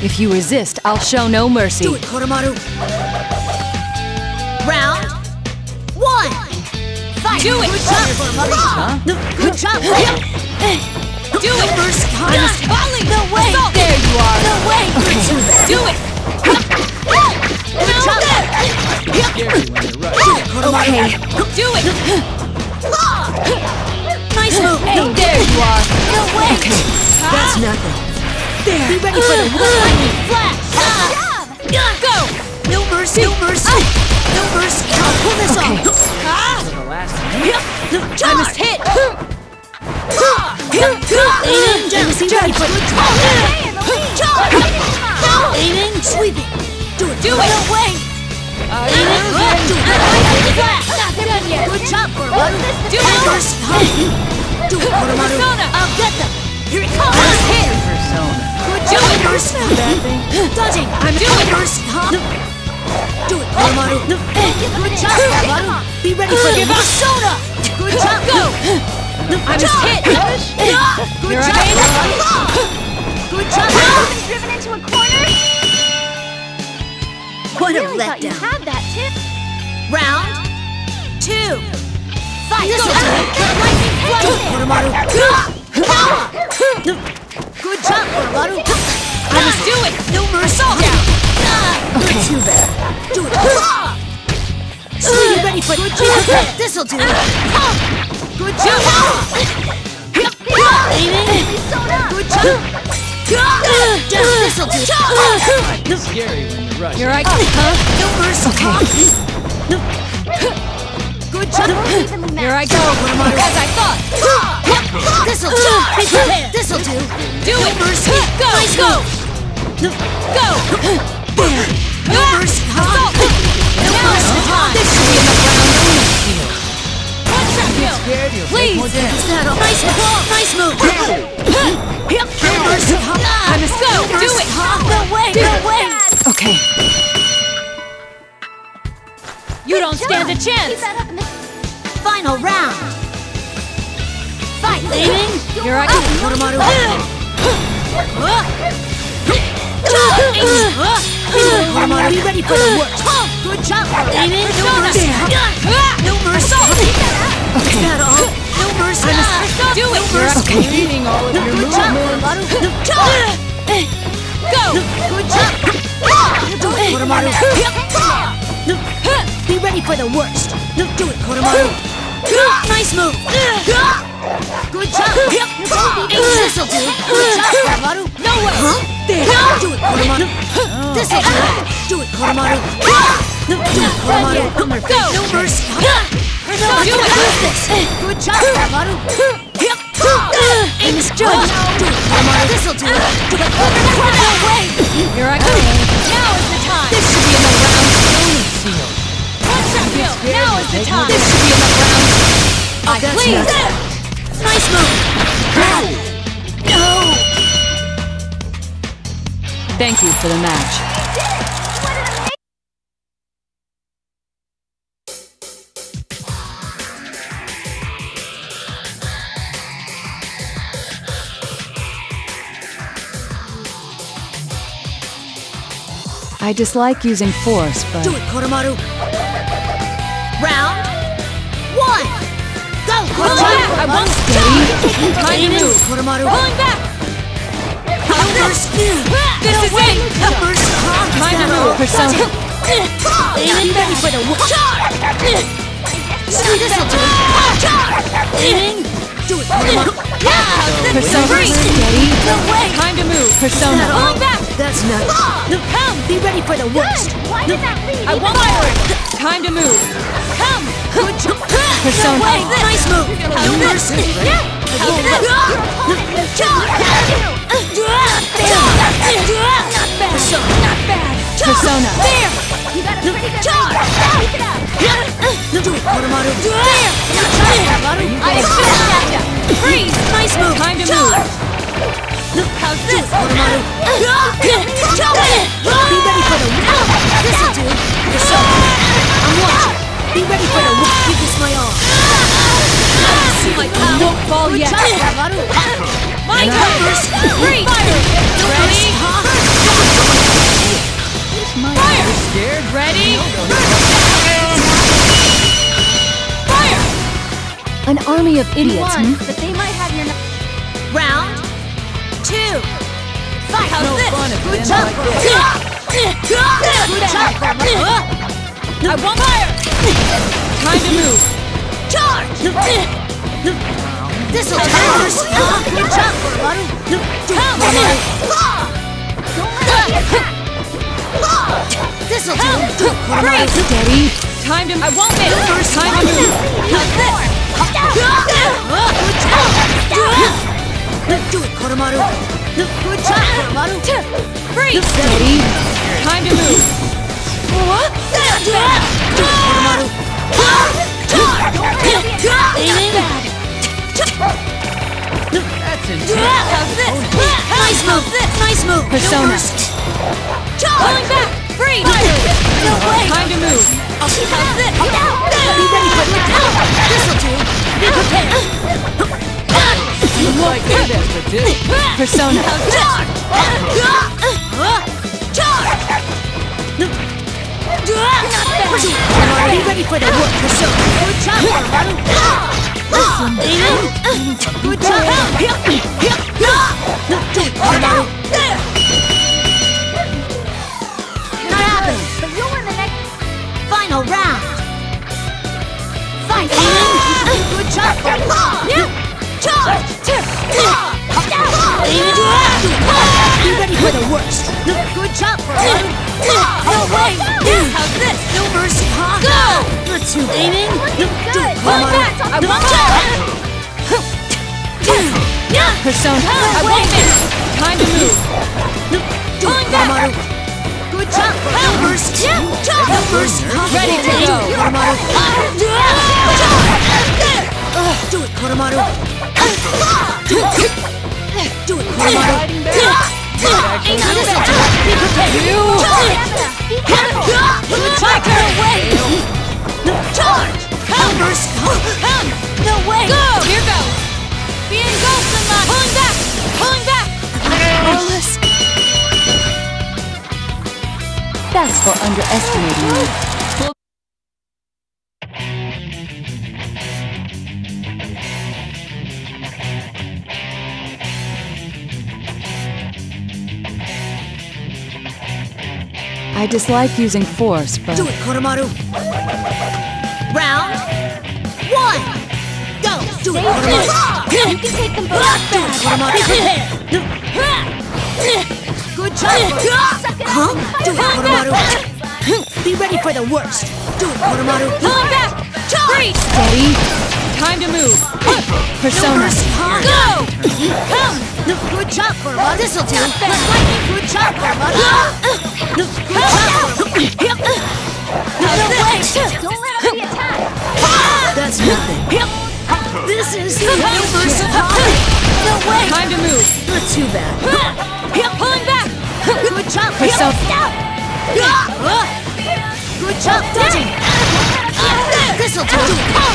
If you resist, I'll show no mercy. Do it, Koromaru. Round 1. Fight. Do it. Good job, Koromaru. Huh? Good job. Do it! Mercy. Volley! No way. Assault. There you are. No way. Okay. Do it! Good job. Scary when you're rushed. Do it, Koromaru. Okay. Do it! Nice move. Hey, there you are. No way. Okay. That's nothing. There. Be ready for the lightning flash. Go! No mercy. No mercy. No mercy. I'll pull this Okay. off. The last I must hit! Aiming. Jealousy. Ready for the aiming. Sweeping. Do it. Do it. No way. Aiming. Do it. Flash! Not done yet! Good job, Koromaru. Do it! Mercy. Do it, Koromaru. Persona. I'll get them. Here it comes. Hit! persona. Good Do job, it. Mercy. Dodging. I'm doing it. Mercy. Do it, Koromaru. Good job, Koromaru. Be ready for the Give up. Persona. Good job. Go! I must hit! Good Here job, I am. Koromaru. Good job. Driven into a corner? What a Really thought you letdown. had that tip. Round 2. Fight. Go. Lightning flash. Koromaru. Good job, Koromaru. I must do it! No mercy. Down! Okay. Too bad. Do it. Sweetie, ready for good job. This'll do. Good job. Aiming. Good job. Down. This'll do. Scary when you're rushed. Here I come! No mercy. Good job. Here I go! As I thought! This'll do. Be prepared. This'll do. Do it! mercy. Go! Nice Go! Go! No mercy. Assault! No mercy. This should be enough round. One shot kill! Scared you'll take Please! more damage. Is that all? Nice move. No mercy. I must go! Do it! No way. No way. Okay. You don't stand a Keep chance! that up in the... Final round. Fight. Aiming. Here I come! Koromaru. Koromaru, be ready for the worst. Good job. Aiming. No mercy. No mercy. Is that all? No mercy. Do it! No mercy. Okay. Reading all of your Good job, movements. Koromaru. Go! Good job. Do it, Koromaru. Be ready for the worst. Do it, Koromaru. Nice move. Good job. This'll do. Good job, Koromaru. No way! There. Do it, Koromaru. This'll do. Do it, Koromaru. Do it, Koromaru. Go! No mercy. Do it! Good job, Koromaru. Aim is judged. Do it, Koromaru. This'll do. Do it. No way. Here I go! Now is the time! This should be enough round. One shot kill! Now is the time! This should be enough round. That's Please! nothing. Nice move. No. Thank you for the match. I dislike using force, but... Do it, Koromaru. Round 1. Go, Koromaru. I won't Steady. Mind Aim to it, move. Koromaru. Pulling back! No mercy. This is it! No mercy. Mind to move. Persona. Aiming ready for the See, this'll do. Aiming. Do it, Koromaru. Persona. Free. Steady. No way. Time to move. Persona. Pulling back! That's nuts. Come, be ready for the worst. Why did that lead? I won't forward! Time to move! Come! Good job. Persona. No way. Nice move. No mercy. How's this? Not bad. Not bad. Persona. There. You got a pretty good lead. Keep it up. Do it, Koromaru. There. Koromaru. I expect gotcha! Freeze! Nice move. Time to move! How's this? Koromaru. Be ready for the This'll do. I'm watching. Be ready for the Give this my all. See my power! Won't fall Good yet! job, Koromaru. My turn! Freeze! No Ready? mercy. An army of You idiots, won, hmm? but they might have your... Round 2. Fight. How's No this? fun if it Good ends job. like this. Good job. I want fire. Time to move. Charge. This'll do. Good job, Koromaru. Don't let me attack! This'll do. Koromaru. Steady. Time to. I won't miss. Time to move. How's this? Do it, Koromaru. Good job, Koromaru. Freeze. Steady. Time to move. What? Do it, Koromaru. That's intense. How's this? Nice move. Nice move. Persona. Pulling back. Freeze. No way. Time to move. How's this? Be ready for the attack. This'll do. Be prepared. Looks like they desperate too. Persona. Charge! Be ready for the work, Persona. Good job, Koromaru. Good job. Koromaru. Not happening. But you'll win the next... Final round. Fight. Good job, Koromaru. Charge. Be ready for the worst. Good job, Koromaru. No way. How's this? No mercy, huh? Go. You're too aiming. Good! Pulling back. I won't Persona. I won't miss. Time to move. Pulling back. Good job. No mercy. No mercy. Ready to go. Koromaru. Do it, Koromaru. Do it, Koromaru. Ain't this a be prepared. Be careful! Charge her away. Charge. No mercy. No way. Go. Here goes. Being ghosted, man. Pulling back. Pulling back. Powerless. That's for underestimating me. I dislike using force, but... Do it, Koromaru. Round 1. Go. Do it, Koromaru. You can take them both Do it, Koromaru. Good job. Huh? Do it, Koromaru. Be ready for the worst. Do it, Koromaru. Pulling back. Freeze. Steady. Time to move. Persona. Go. Come. Good job, Koromaru. This'll do. Good job, Koromaru. Good job. No way. Don't let them be attacked! That's nothing. This is no mercy. No way. Time to move. Not too bad. Pulling back. Good job. Persona. Good job dodging. This'll do.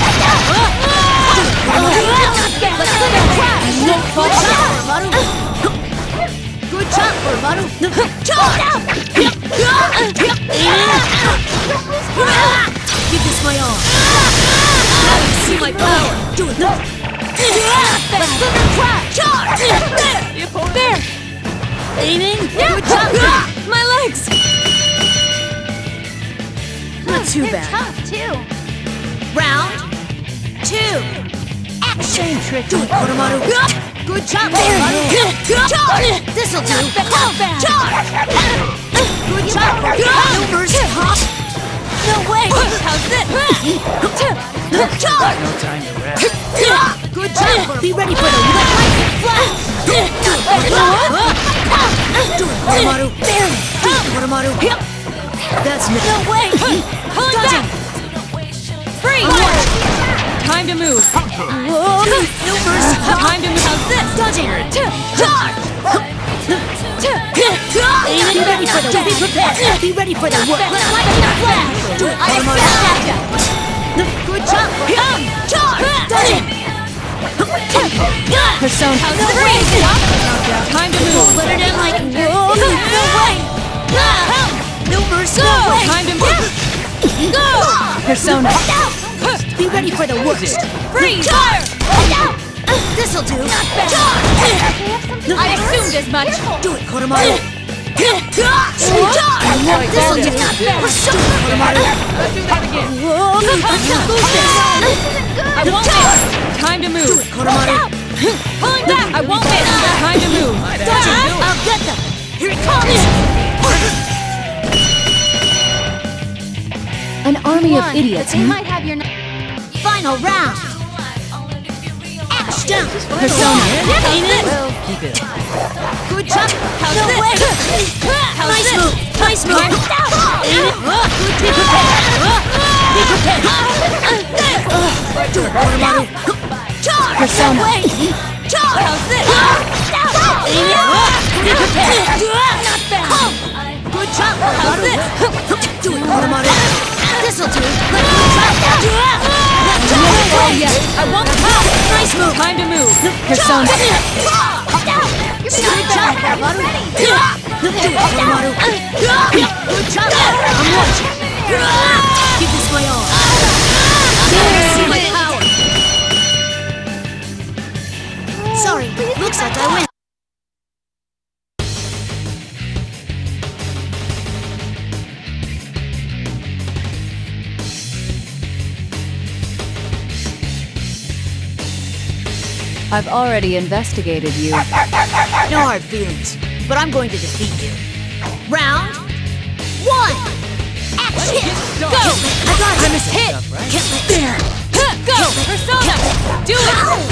Let's live in class! Good job, Koromaru. Good job, Koromaru. Charge! Give this my all. Now you see my power. Do it. Let's live in class. Charge! There. Aiming. Good job. My legs. Not too They're bad. tough, too! Round 2. Action. Do it, Koromaru. Good job, Koromaru. Charge! This'll do. Charge! Good job. No mercy, huh? No way. How's this? Charge! No time to rest. Good job. Be ready for the red lightning flash. Do it, Koromaru. Do it, Koromaru. That's me. No way. Dodging. Freeze. Time to move. No mercy. Time to move. How's this? Dodging. Charge! Be ready for the be prepared. Be ready for the work. Lightning flash. Do it, Koromaru. Good job. Charge! Dodging. Persona. No way. Time to move. Let it in like no way. No mercy. No way. Time to move. Go. Persona. Be ready for the worst. Freeze! Fire! This'll do. I assumed as much. Do it, Koromaru. Like This'll that do. is a dude. Koromaru. Let's do that again. I won't miss. Time to move. Koromaru. Pulling back. I won't miss. Time to move. I'll get them. Here it comes. An army of idiots, They might have your Final round. Action. Persona. Ain't it? Keep it up. Good job. How's No this? way. How's Nice this? move. Nice move. Time. Ain't it? Be prepared. Be prepared. Do it, Koromaru. Charge. Persona. Wait. Charge. How's this? Ain't it? Be prepared. Not bad. Good job, How's Koromaru. this? Do it, Koromaru. This'll do. Let go. Oh yes. I won't pout. Nice move. Time to move. Persona. Good job, Koromaru. Do it, Koromaru. Good job. I'm watching. Give this my all. See my power. Sorry, looks like I win. I've already investigated you. No hard feelings, but I'm going to defeat you. Round 1. Action. Go. I got it. I'm a hit. There. Go. Persona. Do it.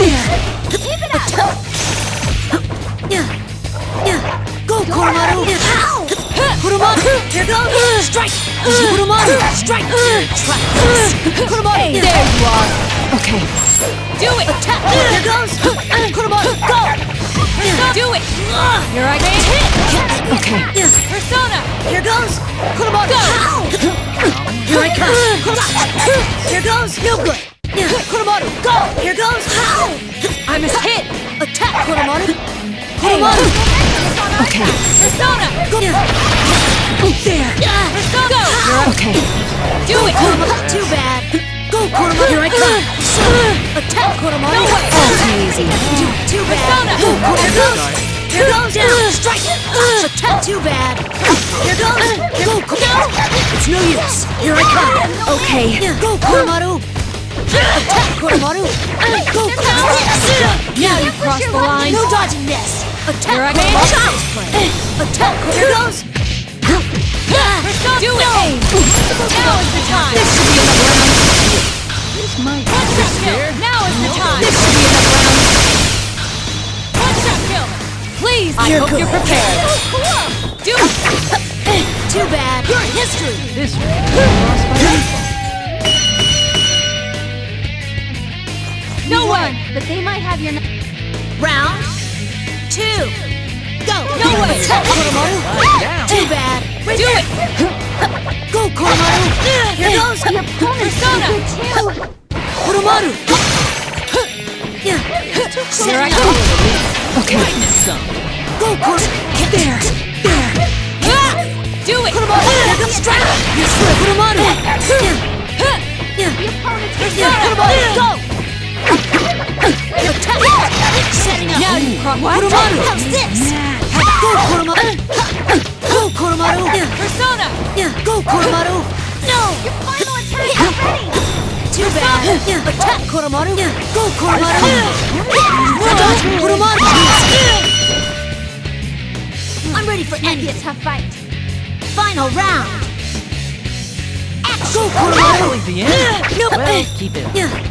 Go, Koromaru. Koromaru. Here goes. Strike. Koromaru. Strike. Koromaru. There you are. Okay. Do it. Here goes. Koromaru. Go. Do it. Here I get hit. Okay. Persona. Here goes. Koromaru. Go. Here I come. Here goes. No good. Koromaru. Go. Here goes. I'm a hit. Attack, Koromaru. Koromaru. Okay. Persona. Go. There. Persona. Go. Okay. Do it. Too bad. Go, Koromaru. Here I come. Attack, Koromaru. No way. Easy. Too bad. Go, Koromaru. Here goes. Down. Strike. Attack. Too bad. Here goes. Go, Koromaru. It's no use. Here I come. Okay. Go, Koromaru. Attack, Koromaru. Go, Koromaru. Now you crossed the line. No dodging this. Attack, Here I go. Koromaru. Child's play. Attack, Koromaru. Here goes. Persona. Do it. Now is the time. One shot kill. Now is the time. One shot kill. Please, I hope you're prepared. Do it. Too bad. You're history. This one. Crossed by default. No one. But they might have your Round 2. Go. No way. Attack, Koromaru. Down. Too bad. Right Do there. it. Go, Koromaru. Here goes. your opponent's Persona. good too. Koromaru. Here Set I it go. up. Okay. Go, Koromaru. There. Do it. Koromaru. Here comes strike. Yes, Koromaru. The opponent's good. Koromaru. Go. Attack. Setting up. Now you cross. Koromaru. How's this? Go, Koromaru. Go, Koromaru. Persona. Go, Koromaru. No. Final attack is ready. Too bad. Attack, Koromaru. Go, Koromaru. No dodge, Koromaru. I'm ready for Be a anything. tough fight. Final round. Go, Koromaru. Really the end? No. Well, keep it up.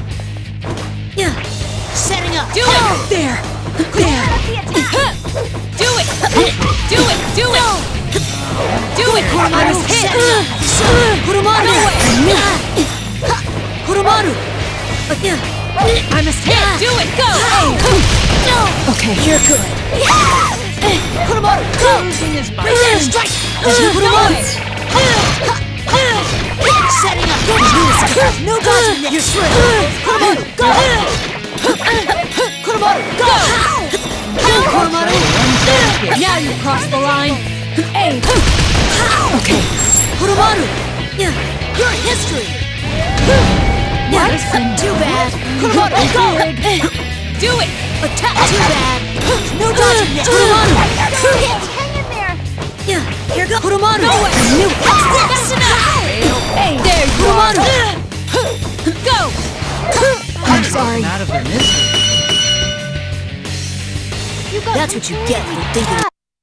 Setting up. Do it. There. Set up the attack. Do it. Do it. Do it. Do it. Koromaru. Hit. Koromaru. Koromaru. I must hit. Do it. Go. Okay. You're good. Koromaru. Go. Right there. Strike. Koromaru. Setting up. No dodging this. You're straight. Koromaru. Go. Koromaru. Go. Go, Koromaru. Now you crossed the line. Okay. Koromaru. You're history. What? Do it! Attack! Too bad! No dodging yet! Kuromaru! Hang in there. Yeah, here goes! Kuromaru! No way! I knew it! That's enough! Hey, there you Kuromaru! Go! I'm sorry. Out of their misery. You got That's what you get for thinking.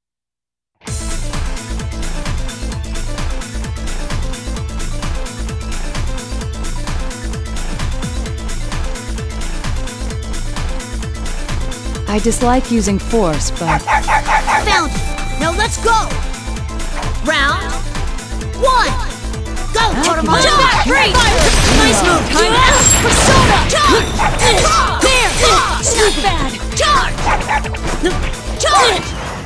I dislike using force, but Found you! Now let's go! Round 1! Go, Kuromaru! Back, free! Nice move! Time Persona! Charge! There! Not bad! Charge! Charge!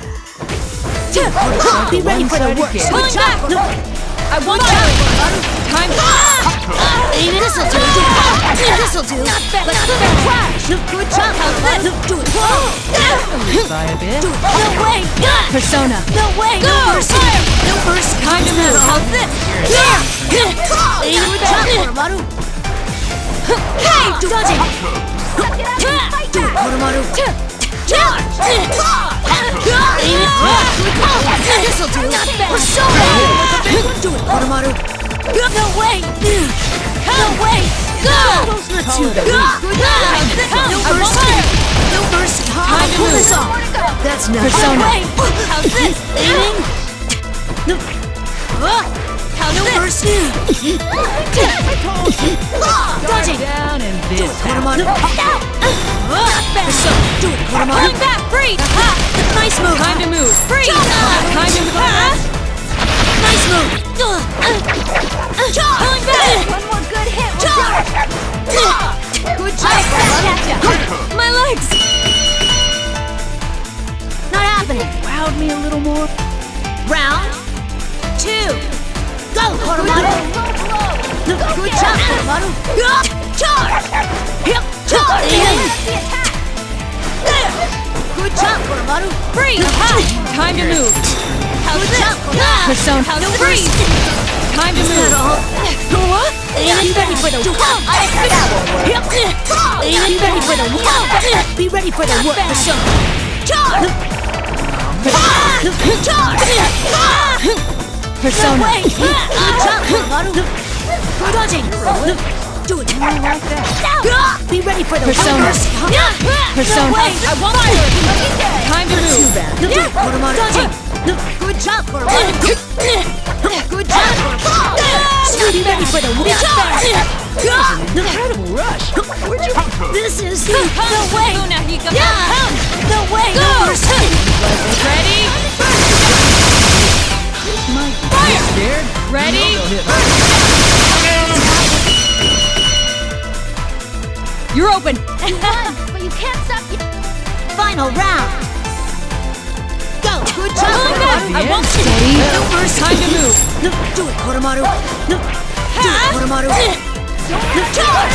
Be ready for the worst! Pulling back! I want fire! Time! Aim it! This'll do! This'll do! Not bad! Let's Not bad! crash! Good job! Do it! Try a bit. Do it! No way! Persona. No way! Go! No mercy! Fire! No mercy! Time to move! How's this? Aim good job, Kuromaru! Hey! Dodging! Do it, Kuromaru! Charge! Aim it! This'll do! Persona! Do it, Kuromaru! No way! No way! Go! Not too bad! No mercy! No mercy! Time to Pull move. this off! That's not Persona. No way! How's this? Aiming! No! How's No this? mercy! Dodging! Down and this. Kuromaru! So, do it, Kuromaru! Pulling back! Free! Nice move! Time to move! Free! Time to move! Nice move! Charge! Pulling back! One more good hit. We'll do Charge! Good job! My legs! Not happening! Wowed me a little more. Round 2! Go, Kuromaru! Good job, Kuromaru! Charge! Charge! Good job, Kuromaru! Free! Time to move! How's Good this? job, Kuromaru! Persona. How's No free? mercy! Time to Is that move! all? What? Be ready for the Be ready for the Be ready for the work. Charge! Charge! Persona. Way! Good job, Kuromaru! Dodging! Do it! Be ready for the Persona. Persona. No way! I want fire! Time to move! Do it, Kuromaru! Dodging! Good job, Kuromaru! Good job, Kuromaru! Be ready for the work. Incredible rush. Where'd you This is no way! Now he goes. No way! Go! No mercy! Ready? Fire! scared? Ready? You're open! You won, but you can't stop. Final round! Go! Good job, Pulling back! Kuromaru! I won't Steady. No mercy! Time to move! No, do it, Kuromaru! No, do it, Kuromaru! No, charge!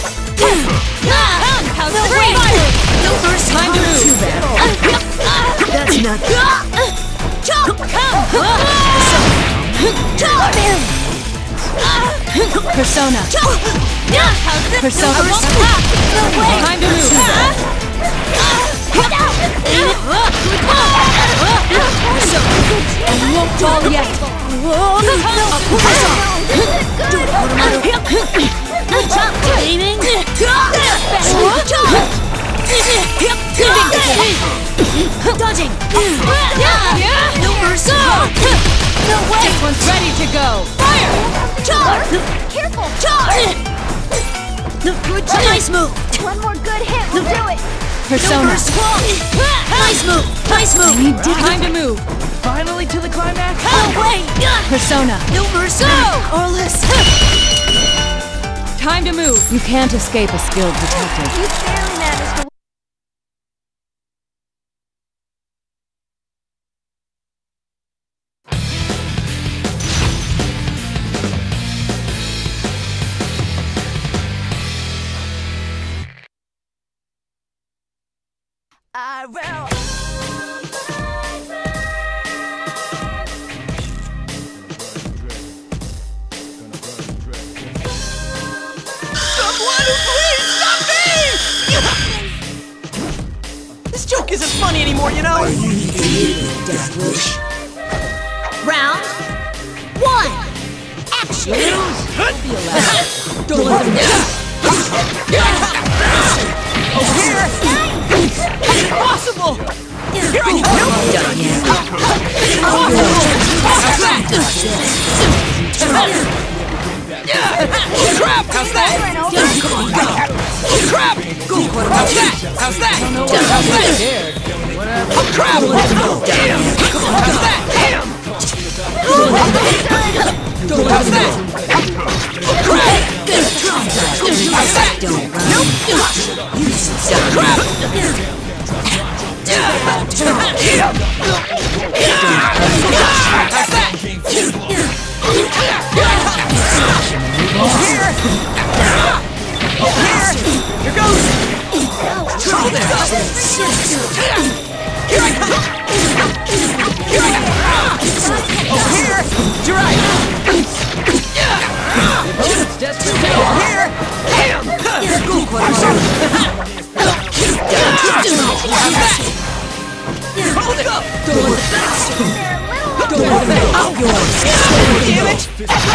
How's No free? way! No mercy! Time to move! Too bad. That's not Jump! Charge! Persona. How's this? Persona. I won't No way! Time to move! You won't fall yet. Do it, Kuromaru! Good job, aiming! Dodging! No mercy! No way! This one's ready to go! Fire! Charge! Careful. Charge! Good job! Nice move! One more good hit. We'll do it. Persona. Nice move! Nice move! Time to move! Finally to the climax. No way! Persona. No mercy! Or less! Time to move! You can't escape a skilled detective. You barely managed to. I will. Someone please stop me! funny anymore, you know? Round 1. Action. Don't let them down. Over here. Impossible. Here I come. Crap! How's that? Crap! How's that? How's that? How's that? Oh crap! Damn! How's that? Damn! How's that? Oh crap! How's that? Nope! Crap! How's that? Here! Here goes! Trouble there! Here I come! Here I come! Over here! You're right! It's desperate now! Here! Damn! Hold it up! Don't let them out! Damn it!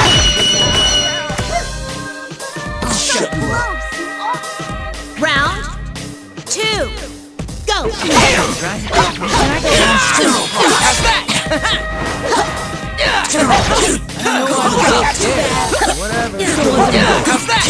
Round 2. Go! How's that? Whatever. How's that?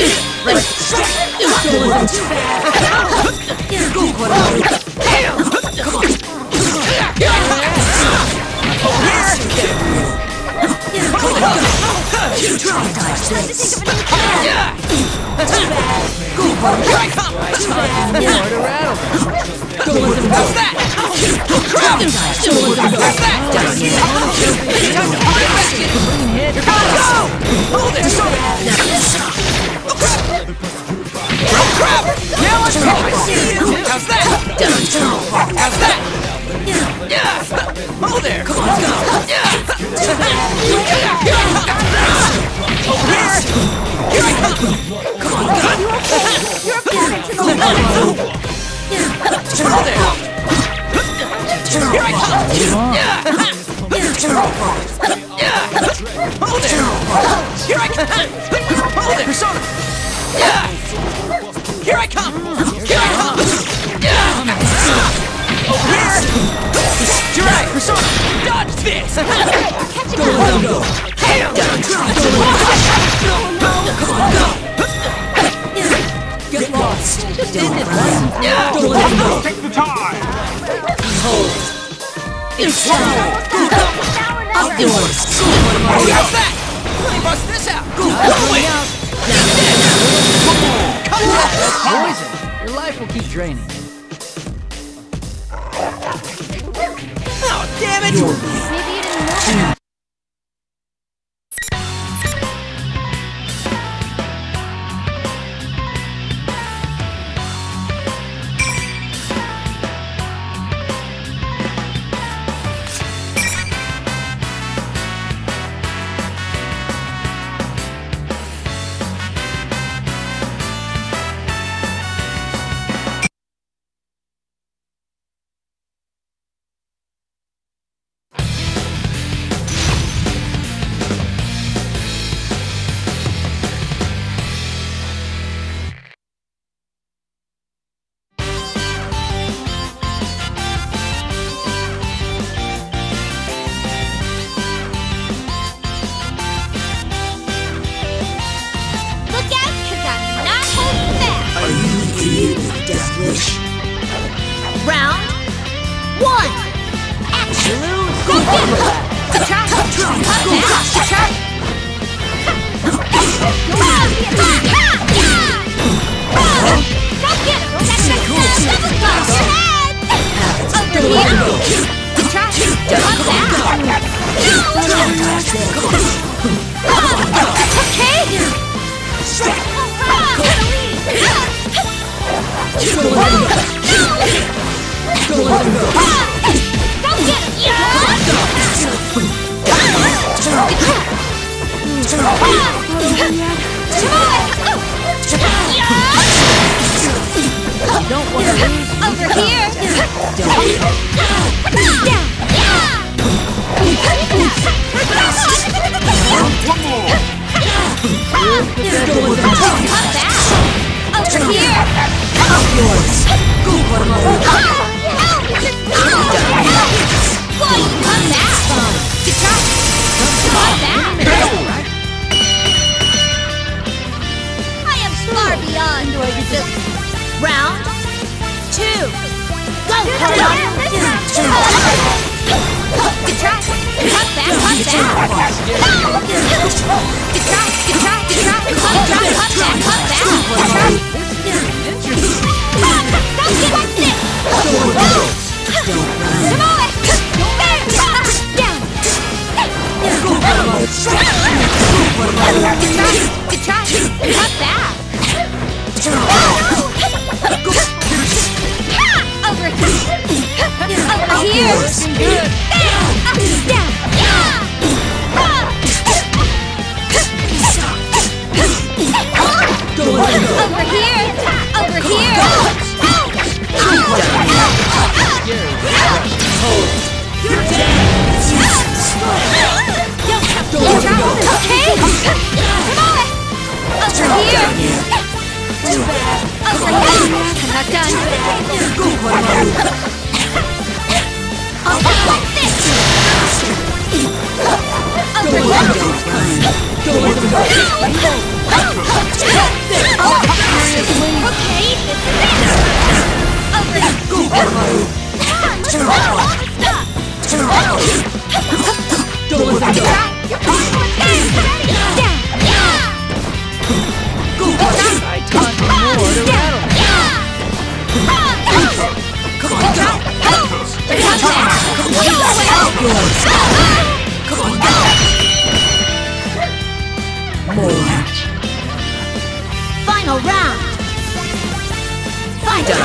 Here I come! How's that? Crap! How's that? Go! Hold it! Crap! Now let's go! How's that? How's that? Hold there! Come on, go! Over here! Here I come! Come on, go! You're opponent to the left. Hold there! Here I come! Hold there! Here I come! Hold there! Persona! Here I come! Here I come! Over here! You're right! Persona! Dodge this! Go! Damn! Come on, go! Get lost. Don't let him go! Take the time! Behold. It's time. Up Yours. How's that? Let me bust this out! Go away! That's poison. Your life will keep draining. Oh, damn it! Maybe you didn't know. Round 1. Action. Go get it. Attack. Attack. You don't want to lose. Over here! One more. Come back! Over here! Boy, come back! Good try! Come back! I am far beyond this. Round 2. Go, Carla! Good try! Come back! Come back! Good try! Good try! Good try! Come back! Come back! Good try! Don't get like this! Come on! Down! Good try! Come back! Over here! Over here! Down! Over here! Over here! Okay! Come on! Over here! Over here! I'm not done! I'll go like this! Over here! Okay! Over here! Final round! Fight!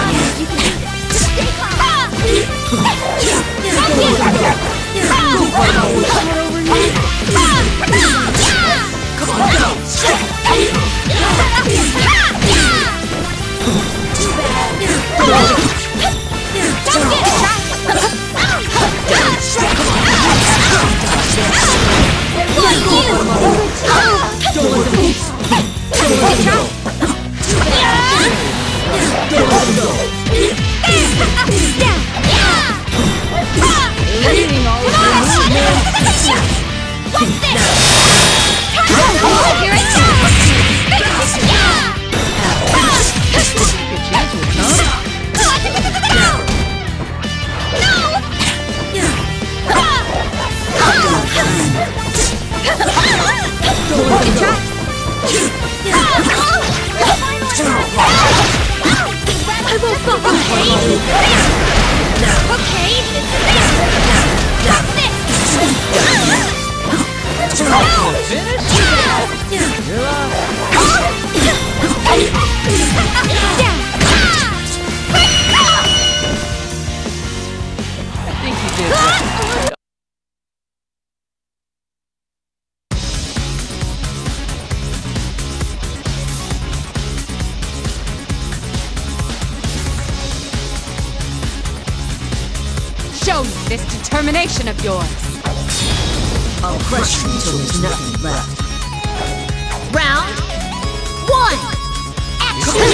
Show me this determination of yours. I'll crush you until there's nothing left. Round 1. Action!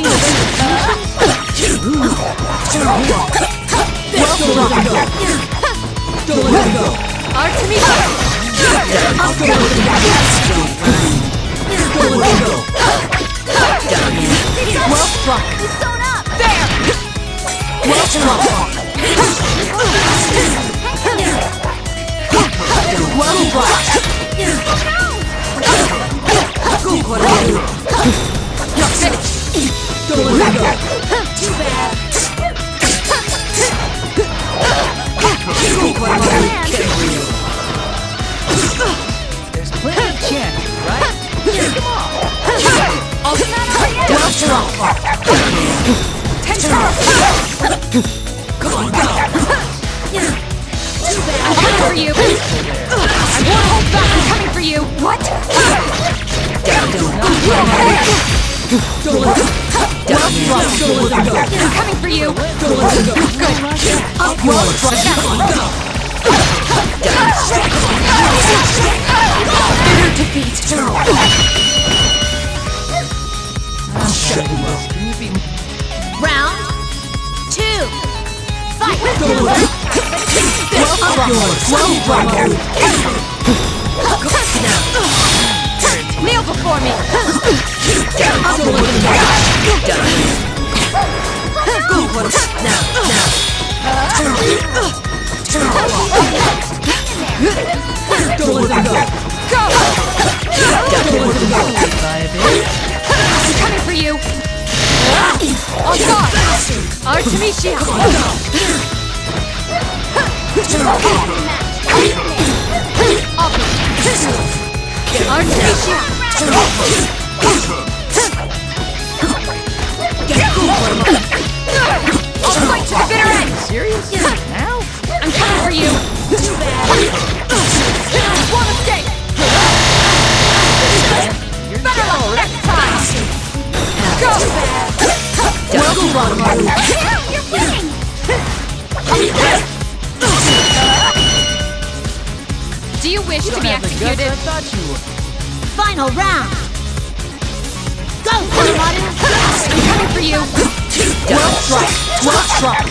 Artemisia! Well struck. There! Well struck. Well struck. You're finished! Too bad. There's plenty of chance, right? Come on. Well struck. Come on, go! I'm coming for you! I won't hold back! I'm coming for you! What? Coming for you. Bitter defeat. Round 2. Fight. Kneel before me. Coming for you. On guard. Artemisia. Artemisia. I'll fight to the bitter end. Serious? Now? I'm coming for you. One mistake. Better luck next time. Go. You're winning! Do you wish to be executed? I thought you would. Final round. Go, Koromaru. I'm coming for you. 12 strike. 12 strike.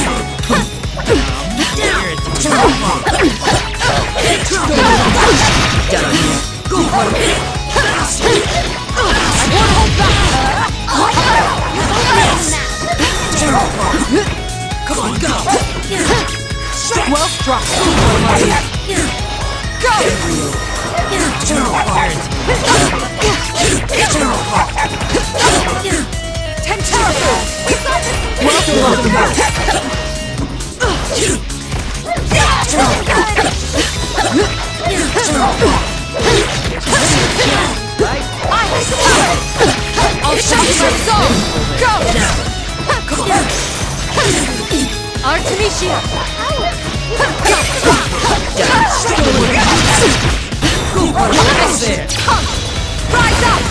Come on, go. 12 strike. Go. Tentara. I'll show you my soul. Go. Artemisia. Come. Rise up.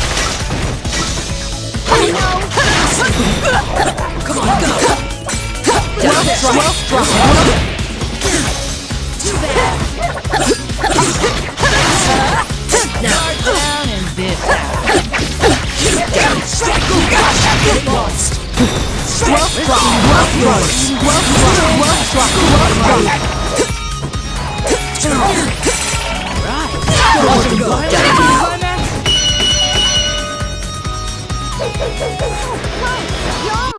Come on, go. 12 strike. Now down and this out. Lost. 12 strike. You're